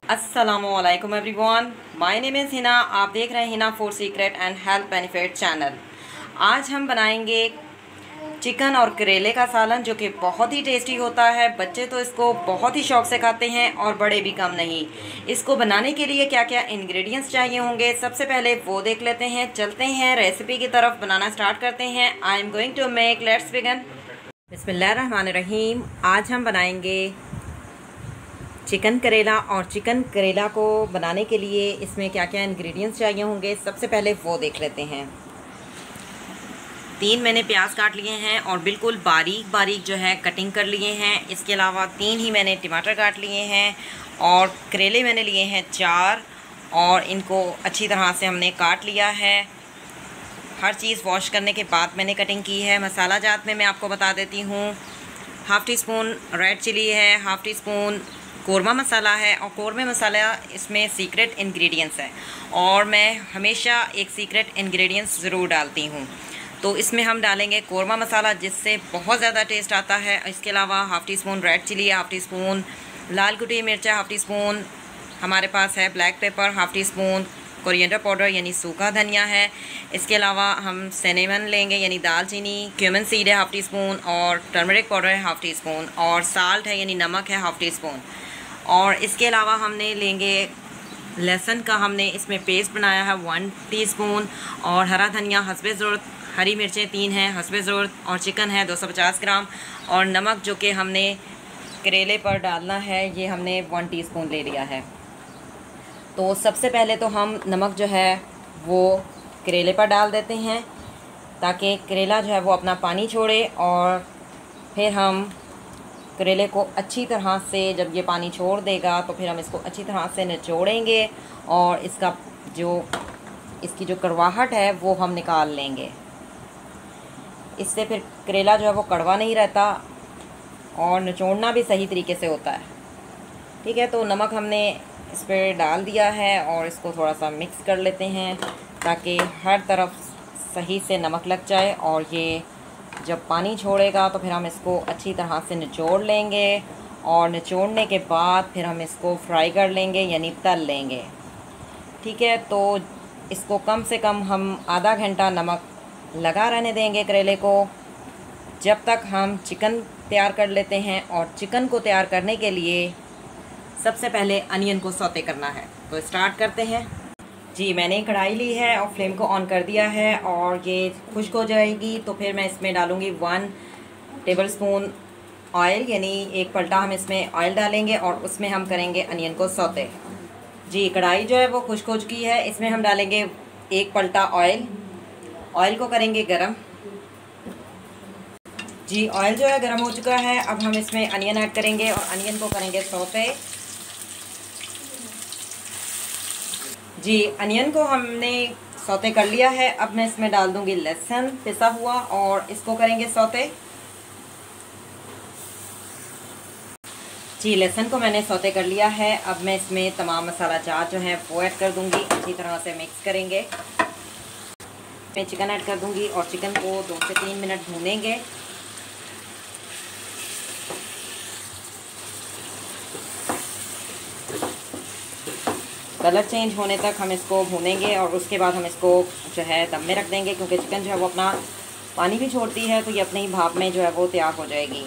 अस्सलामुअलैकुम everyone, my name is Hina. आप देख रहे हैं Hina food secret and health benefit channel. आज हम बनाएंगे चिकन और करेले का सालन, जो कि बहुत ही टेस्टी होता है। बच्चे तो इसको बहुत ही शौक से खाते हैं और बड़े भी कम नहीं। इसको बनाने के लिए क्या क्या इंग्रेडिएंट्स चाहिए होंगे, सबसे पहले वो देख लेते हैं। चलते हैं रेसिपी की तरफ, बनाना स्टार्ट करते हैं। I am going to make, let's begin. बिस्मिल्लाहिर्रहमानिर्रहीम। आज हम बनाएंगे चिकन करेला, और चिकन करेला को बनाने के लिए इसमें क्या क्या इंग्रेडिएंट्स चाहिए होंगे, सबसे पहले वो देख लेते हैं। 3 मैंने प्याज काट लिए हैं और बिल्कुल बारीक बारीक जो है कटिंग कर लिए हैं। इसके अलावा 3 ही मैंने टमाटर काट लिए हैं, और करेले मैंने लिए हैं 4, और इनको अच्छी तरह से हमने काट लिया है। हर चीज़ वॉश करने के बाद मैंने कटिंग की है। मसाला जात में मैं आपको बता देती हूँ, half teaspoon red chilli है, half teaspoon korma masala है, और कौरमा मसाला इसमें सीक्रेट इंग्रेडिएंट्स है, और मैं हमेशा एक सीक्रेट इंग्रेडिएंट्स ज़रूर डालती हूँ। तो इसमें हम डालेंगे कौरमा मसाला, जिससे बहुत ज़्यादा टेस्ट आता है। इसके अलावा half teaspoon red chilli, half teaspoon लाल कुटी मिर्चा, हाफ़ टी स्पून हमारे पास है black pepper, half teaspoon coriander powder यानी सूखा धनिया है। इसके अलावा हम सिनेमन लेंगे यानी दालचीनी, क्यूमिन सीड है हाफ़ टी स्पून, और टर्मरिक पाउडर है हाफ़ टी स्पून, और साल्ट है यानी नमक है हाफ़ टी स्पून। और इसके अलावा हमने लेंगे लहसुन का, हमने इसमें पेस्ट बनाया है 1 टीस्पून, और हरा धनिया हस्बे ज़रूरत, हरी मिर्चें 3 हैं हस्बे ज़रूरत, और चिकन है 250 ग्राम, और नमक जो कि हमने करेले पर डालना है ये हमने 1 टीस्पून ले लिया है। तो सबसे पहले तो हम नमक जो है वो करेले पर डाल देते हैं, ताकि करेला जो है वो अपना पानी छोड़े, और फिर हम करेले को अच्छी तरह से, जब ये पानी छोड़ देगा तो फिर हम इसको अच्छी तरह से निचोड़ेंगे, और इसकी जो कड़वाहट है वो हम निकाल लेंगे। इससे फिर करेला जो है वो कड़वा नहीं रहता, और निचोड़ना भी सही तरीके से होता है। ठीक है, तो नमक हमने इस पर डाल दिया है, और इसको थोड़ा सा मिक्स कर लेते हैं ताकि हर तरफ सही से नमक लग जाए, और ये जब पानी छोड़ेगा तो फिर हम इसको अच्छी तरह से निचोड़ लेंगे, और निचोड़ने के बाद फिर हम इसको फ्राई कर लेंगे यानी तल लेंगे। ठीक है, तो इसको कम से कम हम आधा घंटा नमक लगा रहने देंगे करेले को, जब तक हम चिकन तैयार कर लेते हैं। और चिकन को तैयार करने के लिए सबसे पहले अनियन को सौते करना है, तो स्टार्ट करते हैं। जी, मैंने कढ़ाई ली है और फ्लेम को ऑन कर दिया है, और ये खुश्क हो जाएगी तो फिर मैं इसमें डालूँगी 1 टेबलस्पून ऑयल, यानी 1 पलटा हम इसमें ऑयल डालेंगे, और उसमें हम करेंगे अनियन को सौते। जी, कढ़ाई जो है वो खुश्क हो चुकी है, इसमें हम डालेंगे 1 पलटा ऑयल। ऑयल को करेंगे गरम। जी, ऑयल जो है गरम हो चुका है, अब हम इसमें अनियन ऐड करेंगे, और अनियन को करेंगे सौते। जी, अनियन को हमने सौते कर लिया है। अब मैं इसमें डाल दूंगी लहसुन पिसा हुआ, और इसको करेंगे सौते। जी, लहसुन को मैंने सौते कर लिया है। अब मैं इसमें तमाम मसाला जात जो है वो ऐड कर दूंगी, अच्छी तरह से मिक्स करेंगे। मैं चिकन ऐड कर दूंगी, और चिकन को 2 से 3 मिनट भूनेंगे। कलर चेंज होने तक हम इसको भूनेंगे, और उसके बाद हम इसको जो है दम में रख देंगे, क्योंकि चिकन जो है वो अपना पानी भी छोड़ती है, तो ये अपनी भाप में जो है वो तैयार हो जाएगी।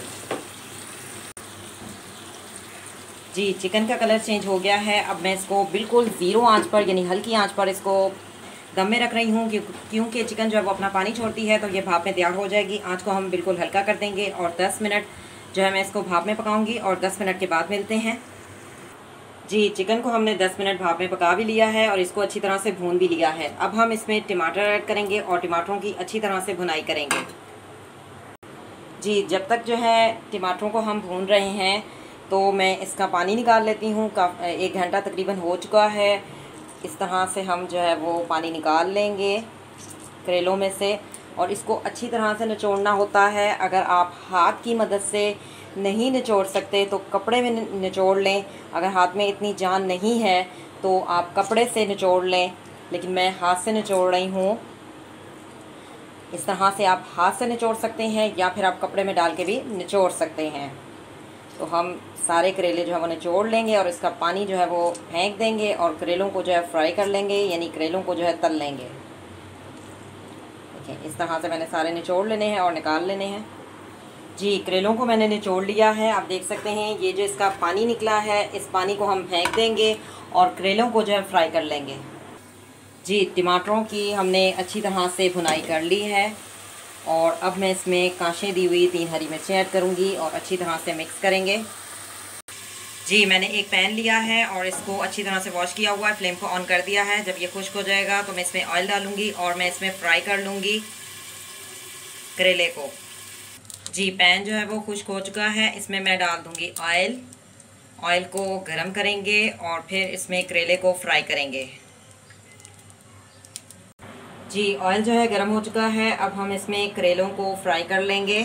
जी, चिकन का कलर चेंज हो गया है। अब मैं इसको बिल्कुल ज़ीरो आंच पर यानी हल्की आंच पर इसको दम में रख रही हूँ, क्योंकि चिकन जो है वो अपना पानी छोड़ती है, तो ये भाप में तैयार हो जाएगी। आंच को हम बिल्कुल हल्का कर देंगे, और 10 मिनट जो है मैं इसको भाप में पकाऊँगी, और 10 मिनट के बाद मिलते हैं। जी, चिकन को हमने 10 मिनट भाप में पका भी लिया है, और इसको अच्छी तरह से भून भी लिया है। अब हम इसमें टमाटर ऐड करेंगे, और टमाटरों की अच्छी तरह से भुनाई करेंगे। जी, जब तक जो है टमाटरों को हम भून रहे हैं, तो मैं इसका पानी निकाल लेती हूँ। 1 घंटा तकरीबन हो चुका है। इस तरह से हम जो है वो पानी निकाल लेंगे करेलों में से, और इसको अच्छी तरह से निचोड़ना होता है। अगर आप हाथ की मदद से नहीं निचोड़ सकते तो कपड़े में निचोड़ लें। अगर हाथ में इतनी जान नहीं है तो आप कपड़े से निचोड़ लें, लेकिन मैं हाथ से निचोड़ रही हूँ। इस तरह से आप हाथ से निचोड़ सकते हैं, या फिर आप कपड़े में डाल के भी निचोड़ सकते हैं। तो हम सारे करेले जो है वो निचोड़ लेंगे और इसका पानी जो है वो फेंक देंगे और करेलों को जो है फ्राई कर लेंगे, यानी करेलों को जो है तल लेंगे। देखिए इस तरह से मैंने सारे निचोड़ लेने हैं और निकाल लेने हैं। जी करेलों को मैंने निचोड़ लिया है, आप देख सकते हैं ये जो इसका पानी निकला है इस पानी को हम फेंक देंगे और करेलों को जो है फ्राई कर लेंगे। जी टमाटरों की हमने अच्छी तरह से भुनाई कर ली है और अब मैं इसमें कांशें दी हुई 3 हरी मिर्चें ऐड करूंगी और अच्छी तरह से मिक्स करेंगे। जी मैंने एक पैन लिया है और इसको अच्छी तरह से वॉश किया हुआ है, फ्लेम को ऑन कर दिया है। जब ये खुश्क हो जाएगा तो मैं इसमें ऑयल डालूंगी और मैं इसमें फ्राई कर लूँगी करेले को। जी पैन जो है वो खुश्क हो चुका है, इसमें मैं डाल दूँगी ऑयल। ऑयल को गरम करेंगे और फिर इसमें करेले को फ्राई करेंगे। जी ऑयल जो है गरम हो चुका है, अब हम इसमें करेलों को फ्राई कर लेंगे।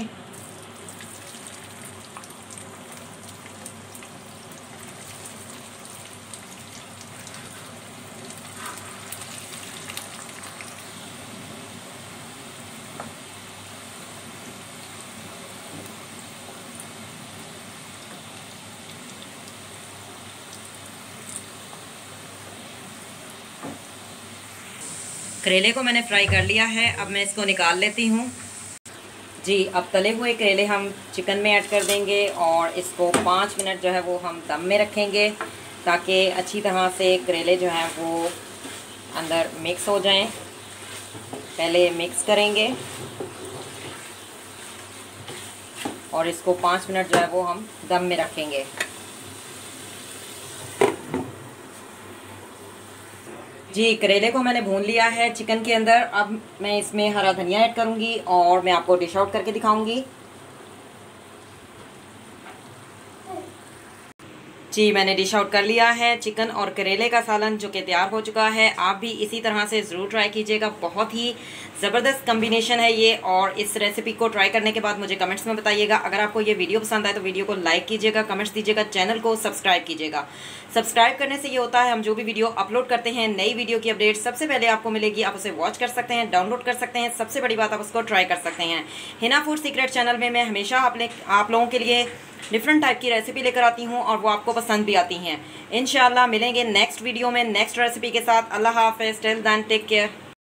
करेले को मैंने फ्राई कर लिया है, अब मैं इसको निकाल लेती हूँ। जी अब तले हुए करेले हम चिकन में ऐड कर देंगे और इसको 5 मिनट जो है वो हम दम में रखेंगे ताकि अच्छी तरह से करेले जो हैं वो अंदर मिक्स हो जाएं। पहले मिक्स करेंगे और इसको 5 मिनट जो है वो हम दम में रखेंगे। जी करेले को मैंने भून लिया है चिकन के अंदर, अब मैं इसमें हरा धनिया ऐड करूंगी और मैं आपको डिश आउट करके दिखाऊंगी। जी मैंने डिश आउट कर लिया है चिकन और करेले का सालन जो कि तैयार हो चुका है। आप भी इसी तरह से ज़रूर ट्राई कीजिएगा, बहुत ही ज़बरदस्त कम्बिनेशन है ये। और इस रेसिपी को ट्राई करने के बाद मुझे कमेंट्स में बताइएगा। अगर आपको ये वीडियो पसंद आए तो वीडियो को लाइक कीजिएगा, कमेंट्स दीजिएगा, चैनल को सब्सक्राइब कीजिएगा। सब्सक्राइब करने से ये होता है हम जो भी वीडियो अपलोड करते हैं, नई वीडियो की अपडेट सबसे पहले आपको मिलेगी। आप उसे वॉच कर सकते हैं, डाउनलोड कर सकते हैं, सबसे बड़ी बात आप उसको ट्राई कर सकते हैं। हिना फूड सीक्रेट चैनल में मैं हमेशा आप लोगों के लिए डिफरेंट टाइप की रेसिपी लेकर आती हूँ और वो आपको पसंद भी आती हैं। इंशाल्लाह मिलेंगे नेक्स्ट वीडियो में नेक्स्ट रेसिपी के साथ। अल्लाह हाफ़िज़, टिल देन टेक केयर।